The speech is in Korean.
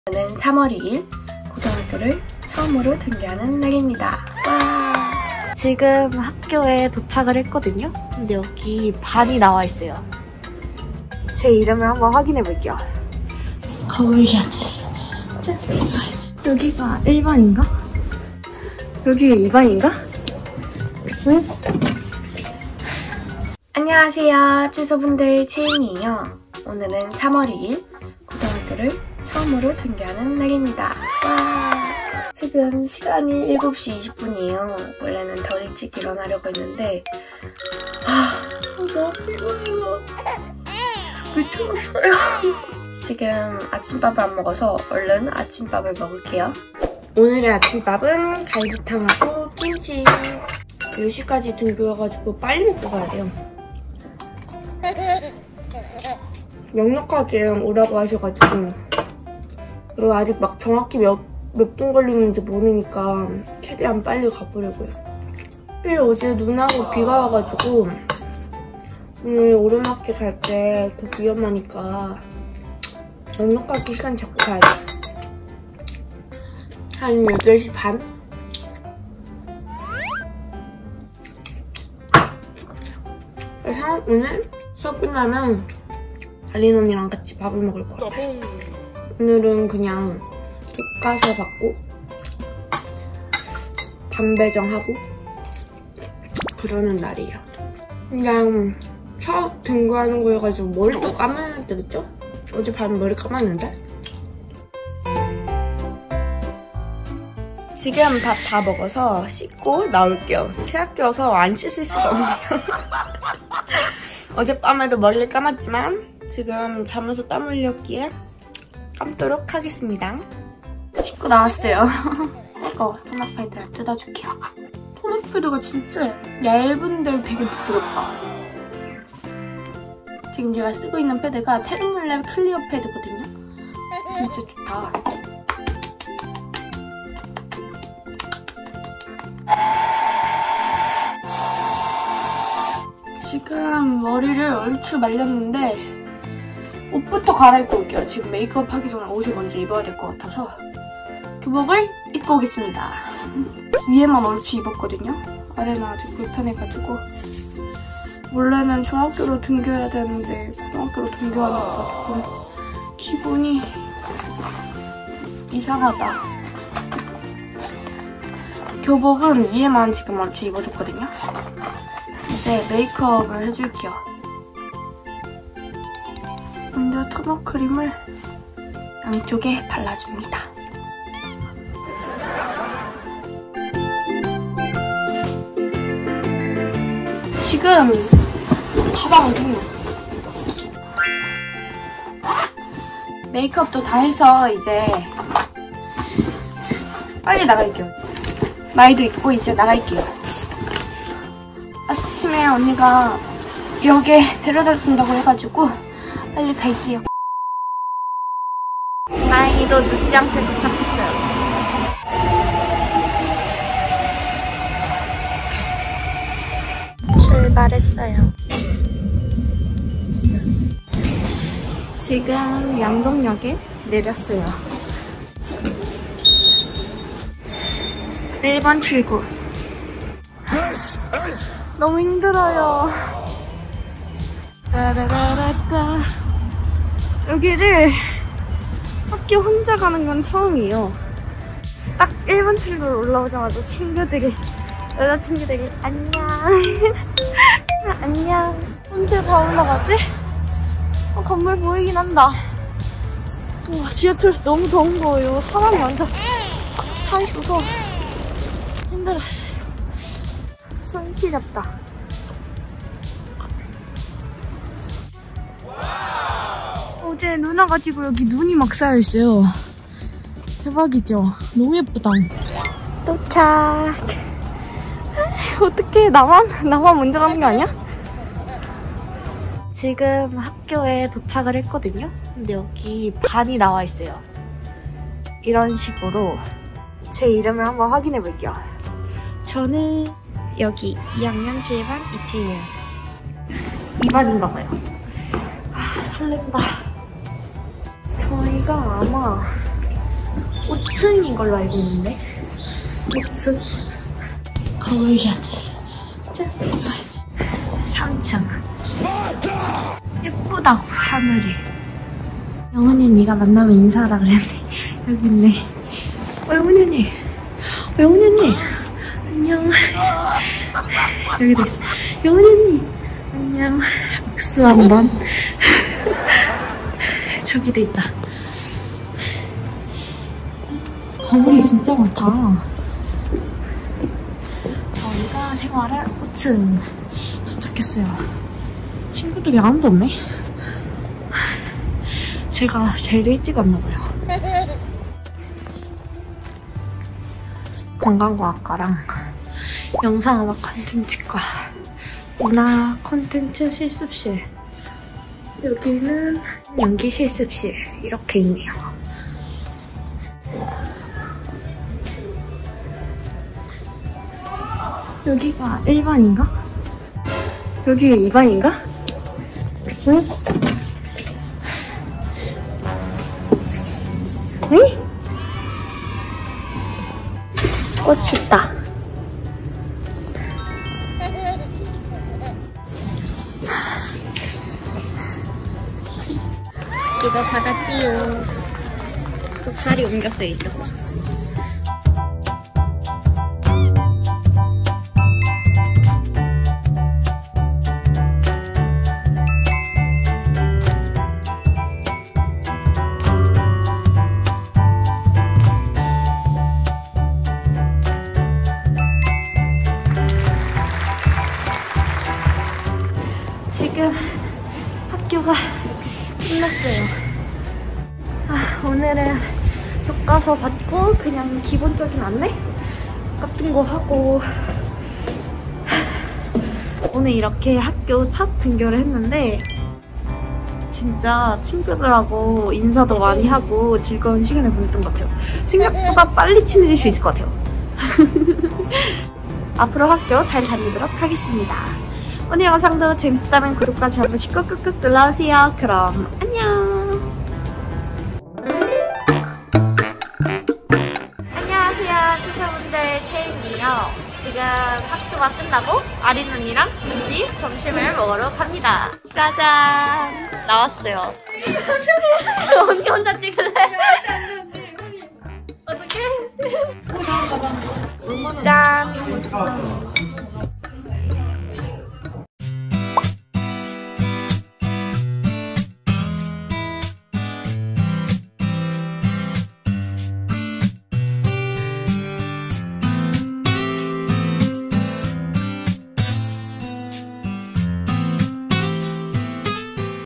오늘은 3월 2일 고등학교를 처음으로 등교하는 날입니다. 와! 지금 학교에 도착을 했거든요. 근데 여기 반이 나와 있어요. 제 이름을 한번 확인해 볼게요. 가보셔야 돼. 자, 여기가 1반인가? 여기가 2반인가? 응? 안녕하세요. 쭈소분들 채인이에요. 오늘은 3월 2일 고등학교를 처음으로 등교하는 날입니다. 와! 지금 시간이 7시 20분이에요. 원래는 더 일찍 일어나려고 했는데 너무 피곤해요. 미쳐버렸어요. 지금 아침밥을 안 먹어서 얼른 아침밥을 먹을게요. 오늘의 아침밥은 갈비탕하고 김치. 10시까지 등교여가지고 빨리 먹고 가야 돼요. 넉넉하게 오라고 하셔가지고, 그리고 아직 막 정확히 몇 분 걸리는지 모르니까 최대한 빨리 가보려고요. 어제 눈하고 비가 와가지고 오늘 오르막길 갈 때 더 위험하니까 넉넉하게 시간 잡고 가야 돼. 한 8시 반? 그래서 오늘 수업 끝나면 달린 언니랑 같이 밥을 먹을 것 같아요. 오늘은 그냥 교과서 받고 반배정하고 그러는 날이에요. 그냥 첫 등교하는 거여가지고 머리도 감아야 되겠죠? 어제 밤에 머리 감았는데? 지금 밥 다 먹어서 씻고 나올게요. 새 학교여서 안 씻을 수가 없네요. 어젯밤에도 머리를 감았지만 지금 자면서 땀 흘렸기에 감도록 하겠습니다. 씻고 나왔어요. 이거 토너 패드 뜯어줄게요. 토너 패드가 진짜 얇은데 되게 부드럽다. 지금 제가 쓰고 있는 패드가 테르몰랩 클리어 패드거든요. 진짜 좋다. 지금 머리를 얼추 말렸는데 옷부터 갈아입고 올게요. 지금 메이크업 하기 전에 옷을 먼저 입어야 될 것 같아서 교복을 입고 오겠습니다. 위에만 얼추 입었거든요. 아래는 아직 불편해가지고 원래는 중학교로 등교해야 되는데 고등학교로 등교하는 거가 조금 기분이 이상하다. 교복은 위에만 지금 얼추 입어줬거든요. 이제 메이크업을 해줄게요. 먼저 토너 크림을 양쪽에 발라줍니다. 지금 가방을 줬네요. 메이크업도 다 해서 이제 빨리 나갈게요. 마이도 입고 이제 나갈게요. 아침에 언니가 역에 데려다 준다고 해가지고 빨리 갈게요. 마이도 늦지 않게 도착했어요. 출발했어요. 지금 양동역에 내렸어요. 1번 출구. 너무 힘들어요. 라라라라따. 여기를 학교 혼자 가는 건 처음이에요. 딱 1번 출구로 올라오자마자 여자친구들이 안녕. 안녕. 언제 다 올라가지? 건물 보이긴 한다. 와, 지하철에서 너무 더운 거예요. 사람이 완전 차 있어서 힘들었어요. 손 시렵다. 어제 눈 와가지고 여기 눈이 막 쌓여있어요. 대박이죠? 너무 예쁘다. 도착. 어떡해, 나만 먼저 가는 거 아니야? 지금 학교에 도착을 했거든요. 근데 여기 반이 나와 있어요. 이런 식으로 제 이름을 한번 확인해 볼게요. 저는 여기 2학년 7반 이채예요. 2반인가 봐요. 설렌다. 저희가 아마 5층인 걸로 알고 있는데 5층 가보셔야 돼. 짠. 3층 예쁘다고 하늘이. 영은이 네가 만나면 인사하라 그랬네. 여기 있네. 영은이 언니. 영은이 언니 안녕. 여기도 있어. 영은이 언니 안녕. 악수 한번. 저기도 있다. 거울이 진짜 많다. 저희가 생활할 5층 도착했어요. 친구들이 아무도 없네. 제가 제일 일찍 왔나봐요. 관광과학과랑 영상음악 콘텐츠과 문화 콘텐츠 실습실, 여기는 연기 실습실 이렇게 있네요. 여기가 1반인가? 여기가 2반인가? 응? 응? 꽃이 있다. 이거 받았지요. 또 발이 옮겼어요, 이쪽으로. 지금 학교가 끝났어요. 오늘은 교과서 받고 그냥 기본적인 안내 같은 거 하고, 오늘 이렇게 학교 첫 등교를 했는데 진짜 친구들하고 인사도 많이 하고 즐거운 시간을 보냈던 것 같아요. 생각보다 빨리 친해질 수 있을 것 같아요. 앞으로 학교 잘 다니도록 하겠습니다. 오늘 영상도 재밌었다면 구독과 좋아요 꾹꾹꾹 눌러주세요. 그럼 안녕. 안녕하세요, 친구분들, 채인이요. 지금 학교가 끝나고 아린 언니랑 같이 점심을 먹으러 갑니다. 짜잔! 나왔어요. 언니 혼자 찍을래? 어떡해? 짠!